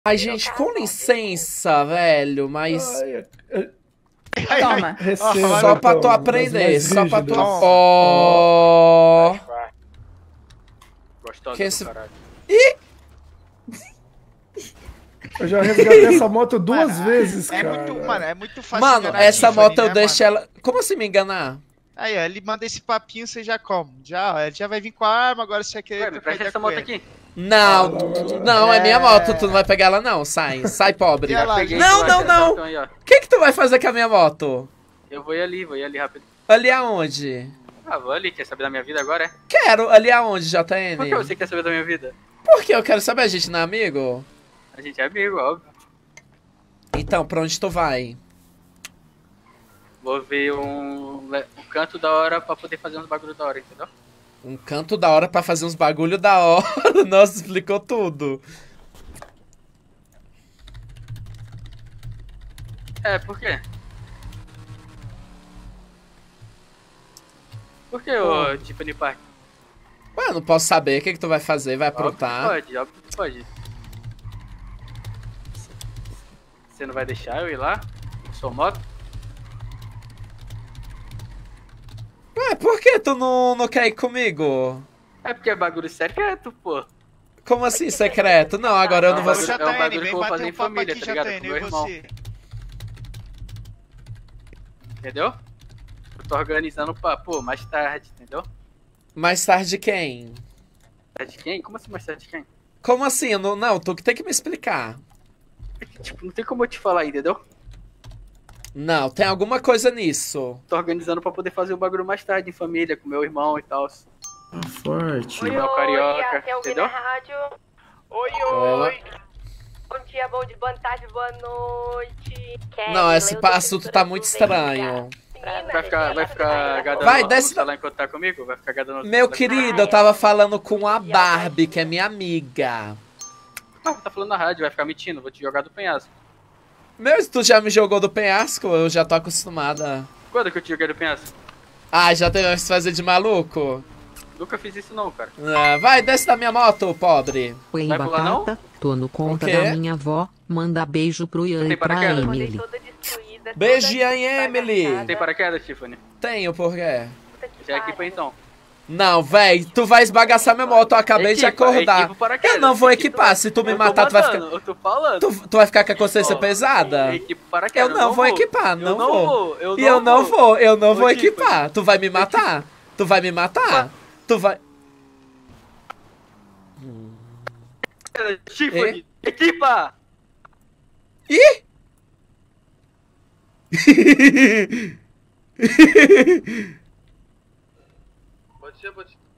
Ai, gente, com licença, velho, mas... Toma. Receba, Só pra tu então, aprender, das só mais pra tu... rígidas. Ó... Gostosa Que do esse- caralho. Eu já resgatei essa moto duas vezes, É cara. muito, mano, é muito fácil Mano, enganar a essa Tiffany, moto eu né, deixo mano? ela... Como assim me enganar? Aí, ó, ele manda esse papinho, você já como? Já, ó, ele já vai vir com a arma, agora você vai querer Ué, me trocar presta ideia essa com moto ele. aqui. Não, não, é minha É. moto, tu não vai pegar ela não, sai pobre. E ela, Peguei, Não, tu não, vai- não. então aí, ó. O que que tu vai fazer com a minha moto? Eu vou ir ali rápido. Ali aonde? Ah, vou ali, quer saber da minha vida agora, é? Quero, ali aonde, JN? Por que você quer saber da minha vida? Porque eu quero saber, a gente não é amigo? A gente é amigo, óbvio. Então, pra onde tu vai? Vou ver um canto da hora pra poder fazer uns bagulho da hora, entendeu? Um canto da hora pra fazer uns bagulho da hora. Nossa, explicou tudo. É, por quê? Por que, ô Tiffany Park? Ué, eu não posso saber, o que que tu vai fazer? Vai Óbvio que aprontar? pode, óbvio que pode. Você não vai deixar eu ir lá? Com sua moto? Ué, por que tu não quer ir comigo? É porque é bagulho secreto, pô. Como assim, secreto? Não, agora eu não vou... Ô, Ô, é um bagulho JN, que vem eu vou fazer bater em um papo família, aqui, tá ligado? JN, Com eu meu e irmão. você. Entendeu? Eu tô organizando pra, pô, mais tarde, entendeu? Mais tarde quem? Mais tarde de quem? Como assim mais tarde de quem? Como assim? Eu não, tu que tem que me explicar. É que, tipo, não tem como eu te falar, entendeu? Não, tem alguma coisa nisso. Tô organizando pra poder fazer o bagulho mais tarde em família, com meu irmão e tal. Tá forte. Oi, carioca, aqui é o entendeu? na rádio. Oi, Ela- oi. Bom dia, bom dia, boa tarde, boa noite. Não, esse assunto tá muito estranho. Vai ficar gadando Vai, no desce- celular enquanto tá comigo? Vai ficar gadando no Meu celular? querido, eu tava falando com a Barbie, que é minha amiga. Ah, tá falando na rádio, vai ficar mentindo, vou te jogar do penhasco. Meu, tu já me jogou do penhasco? Eu já tô acostumada. Quando que eu te joguei do penhasco? Ah, já teve que se fazer de maluco? Nunca fiz isso não, cara. Ah, vai, desce da minha moto, pobre. Oi, Vai pular, não? Batata, tô no conta O quê? da minha avó, manda beijo pro Ian Tem e pra paraquedas? Emily. Beijinho, Emily. Tem paraquedas, Tiffany? Tenho, por quê? Já equipa então. Não, véi, tu vai esbagaçar minha moto, eu acabei de Equipa, acordar. equipa o paraquedas, Eu não vou equipa. equipar, se tu me Eu tô matar, tu vai mandando, ficar... Eu tô falando. Tu vai ficar com a consciência Ó, pesada? Equipa o paraquedas. Eu não vou equipar, não vou. Eu E eu não vou, eu não vou Equipa. equipar. Tu vai me matar? Tu vai me matar? Tu vai... Tiffany, equipa! Ih! Pode ser, pode ser.